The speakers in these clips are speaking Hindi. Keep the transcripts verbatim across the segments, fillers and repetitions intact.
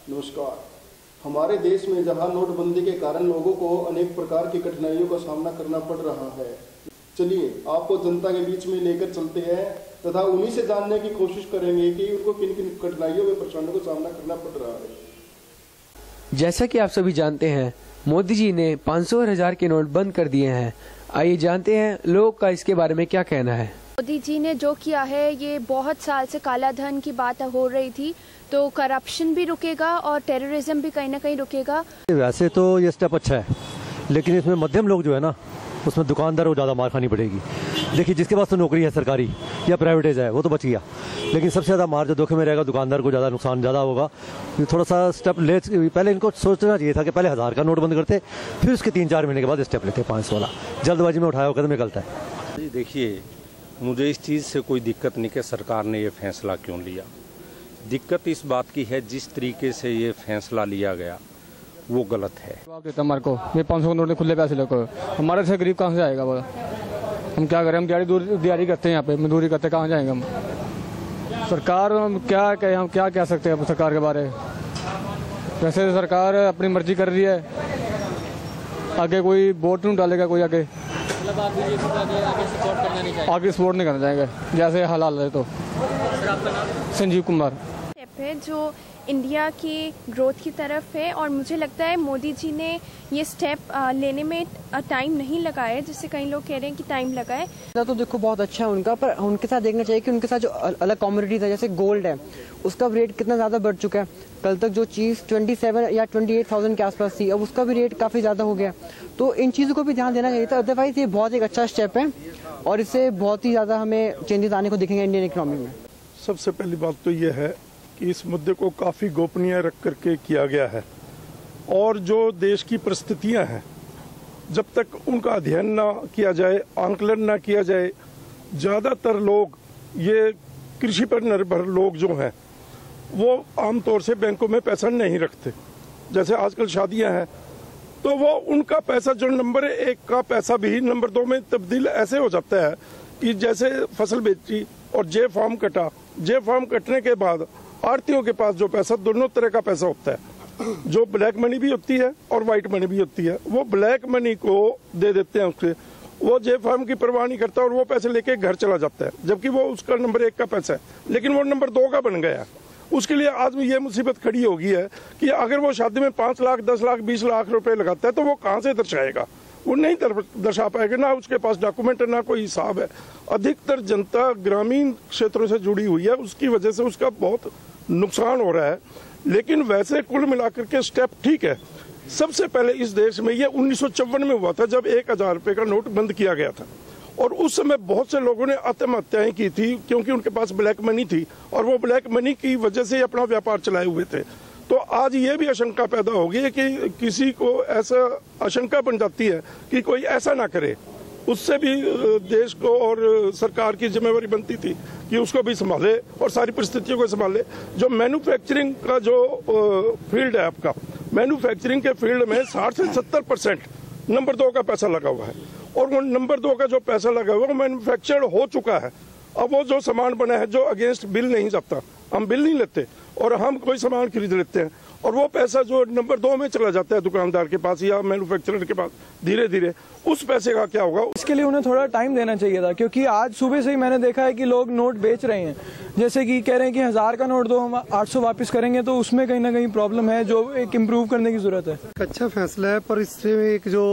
नमस्कार। हमारे देश में जहां नोटबंदी के कारण लोगों को अनेक प्रकार की कठिनाइयों का सामना करना पड़ रहा है, चलिए आपको जनता के बीच में लेकर चलते हैं तथा उन्हीं से जानने की कोशिश करेंगे कि उनको किन किन कठिनाइयों व परेशानियों का सामना करना पड़ रहा है। जैसा कि आप सभी जानते हैं, मोदी जी ने पाँच सौ और हजार के नोट बंद कर दिए हैं। आइए जानते हैं लोगों का इसके बारे में क्या कहना है। मोदी जी ने जो किया है, ये बहुत साल से काला धन की बात हो रही थी, तो करप्शन भी रुकेगा और टेररिज्म भी कहीं ना कहीं रुकेगा। वैसे तो ये स्टेप अच्छा है, लेकिन इसमें मध्यम लोग जो है ना, उसमें दुकानदार को ज़्यादा मार खानी पड़ेगी। देखिए, जिसके पास तो नौकरी है सरकारी या प्राइवेटाइज है वो तो बच गया, लेकिन सबसे ज़्यादा मार जो धोखे में रहेगा दुकानदार को, ज़्यादा नुकसान ज़्यादा होगा। थोड़ा सा स्टेप ले, पहले इनको सोचना चाहिए था कि पहले हज़ार का नोट बंद करते, फिर उसके तीन चार महीने के बाद स्टेप लेते पाँच सौ वाला। जल्दबाजी में उठाया हुआ कदम गलत है। देखिए, मुझे इस चीज़ से कोई दिक्कत नहीं कि सरकार ने ये फैसला क्यों लिया। दिक्कत इस बात की है जिस तरीके से ये फैसला लिया गया वो गलत है। हमारे को ये पाँच सौ नोट खुले पैसे लेकर हमारे से गरीब कहाँ से आएगा बोला, हम क्या करें? हम दिहाड़ी दूर दिहाड़ी करते हैं, यहाँ पे मजदूरी करते, कहाँ जाएंगे हम? सरकार हम क्या कहें, हम क्या कह सकते हैं सरकार के बारे में? वैसे सरकार अपनी मर्जी कर रही है, आगे कोई वोट नहीं डालेगा कोई, आगे मतलब आप आगे सपोर्ट करना नहीं चाहिए, आगे सपोर्ट नहीं करना चाहेंगे जैसे हालात है। तो संजीव कुमार है जो इंडिया की ग्रोथ की तरफ है, और मुझे लगता है मोदी जी ने ये स्टेप लेने में टाइम नहीं लगाया है, जिससे कई लोग कह रहे हैं कि टाइम लगा है। तो देखो बहुत अच्छा है उनका, पर उनके साथ देखना चाहिए कि उनके साथ जो अलग कमोडिटीज है, जैसे गोल्ड है, उसका रेट कितना ज्यादा बढ़ चुका है। कल तक जो चीज सत्ताईस या अट्ठाईस हज़ार के आसपास थी, अब उसका भी रेट काफी ज्यादा हो गया। तो इन चीजों को भी ध्यान देना चाहिए था। अदरवाइज ये बहुत एक अच्छा स्टेप है और इससे बहुत ही ज्यादा हमें चेंजेस आने को दिखेंगे इंडियन इकोनॉमी में। सबसे पहली बात तो ये है कि इस मुद्दे को काफ़ी गोपनीय रख करके किया गया है, और जो देश की परिस्थितियां हैं, जब तक उनका अध्ययन ना किया जाए, आंकलन ना किया जाए, ज़्यादातर लोग, ये कृषि पर निर्भर लोग जो हैं, वो आमतौर से बैंकों में पैसा नहीं रखते। जैसे आजकल शादियां हैं, तो वो उनका पैसा जो नंबर एक का पैसा भी नंबर दो में तब्दील ऐसे हो जाता है कि जैसे फसल बेची और जे फॉर्म कटा, जे फॉर्म कटने के बाद आड़तियों के पास जो पैसा, दोनों तरह का पैसा होता है, जो ब्लैक मनी भी होती है और व्हाइट मनी भी होती है। वो ब्लैक मनी को दे देते हैं उससे, वो जे फॉर्म की परवाह नहीं करता और वो पैसे लेके घर चला जाता है, जबकि वो उसका नंबर एक का पैसा है, लेकिन वो नंबर दो का बन गया। उसके लिए आज ये मुसीबत खड़ी हो गई है कि अगर वो शादी में पांच लाख दस लाख बीस लाख रुपए लगाता है, तो वो कहाँ से दर्शाएगा? वो नहीं दर्शा पाएगा, ना उसके पास डॉक्यूमेंट है, ना कोई हिसाब है। अधिकतर जनता ग्रामीण क्षेत्रों से जुड़ी हुई है, उसकी वजह से उसका बहुत नुकसान हो रहा है। लेकिन वैसे कुल मिलाकर के स्टेप ठीक है। सबसे पहले इस देश में ये उन्नीस सौ चौवन में हुआ था, जब एक हजार रुपए का नोट बंद किया गया था, और उस समय बहुत से लोगों ने आत्महत्याएं की थी, क्योंकि उनके पास ब्लैक मनी थी और वो ब्लैक मनी की वजह से अपना व्यापार चलाए हुए थे। तो आज ये भी आशंका पैदा होगी है कि किसी को ऐसा आशंका बन जाती है कि कोई ऐसा ना करे, उससे भी देश को और सरकार की जिम्मेवारी बनती थी कि उसको भी संभाले और सारी परिस्थितियों को संभाले। जो मैन्युफैक्चरिंग का जो फील्ड है आपका, मैन्युफैक्चरिंग के फील्ड में साठ से सत्तर परसेंट नंबर दो का पैसा लगा हुआ है, और वो नंबर दो का जो पैसा लगा हुआ है वो मैन्युफैक्चर्ड हो चुका है। अब वो जो सामान बना है, जो अगेंस्ट बिल नहीं जाता, हम बिल नहीं लेते और हम कोई सामान खरीद लेते हैं, और वो पैसा जो नंबर दो में चला जाता है दुकानदार के पास या मैन्युफैक्चरर के पास, धीरे धीरे उस पैसे का क्या होगा? इसके लिए उन्हें थोड़ा टाइम देना चाहिए था, क्योंकि आज सुबह से ही मैंने देखा है कि लोग नोट बेच रहे हैं। जैसे कि कह रहे हैं कि हजार का नोट दो, हम आठ सौ वापस करेंगे, तो उसमें कहीं ना कहीं प्रॉब्लम है, जो एक इम्प्रूव करने की जरूरत है। अच्छा फैसला है, पर इससे एक जो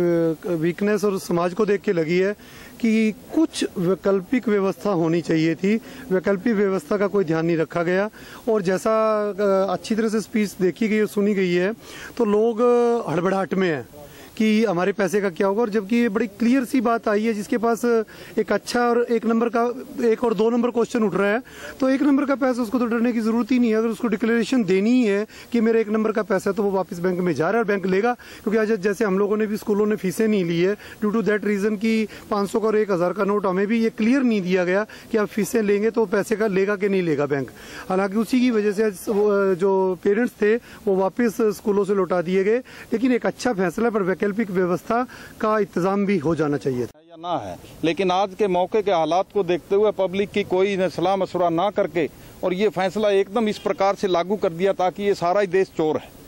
वीकनेस और समाज को देख के लगी है कि कुछ वैकल्पिक व्यवस्था होनी चाहिए थी। वैकल्पिक व्यवस्था का कोई ध्यान नहीं रखा गया, और जैसा अच्छी तरह से स्पीच देखी गई और सुनी गई है, तो लोग हड़बड़ाहट में हैं कि हमारे पैसे का क्या होगा। और जबकि ये बड़ी क्लियर सी बात आई है, जिसके पास एक अच्छा और एक नंबर का, एक और दो नंबर क्वेश्चन उठ रहा है, तो एक नंबर का पैसा उसको तो डरने की जरूरत ही नहीं है। अगर उसको डिक्लेरेशन देनी ही है कि मेरे एक नंबर का पैसा है, तो वो वापस बैंक में जा रहा है और बैंक लेगा। क्योंकि आज जैसे हम लोगों ने भी स्कूलों ने फीसें नहीं ली है ड्यू टू दैट रीजन की पाँच सौ का और एक हजार का नोट हमें भी ये क्लियर नहीं दिया गया कि आप फीसें लेंगे तो पैसे का लेगा कि नहीं लेगा बैंक। हालांकि उसी की वजह से जो पेरेंट्स थे वो वापस स्कूलों से लौटा दिए गए। लेकिन एक अच्छा फैसला पर वैकल्पिक व्यवस्था का इंतजाम भी हो जाना चाहिए। ना है, लेकिन आज के मौके के हालात को देखते हुए पब्लिक की कोई सलाह मशवरा ना करके और ये फैसला एकदम इस प्रकार से लागू कर दिया ताकि ये सारा ही देश चोर है।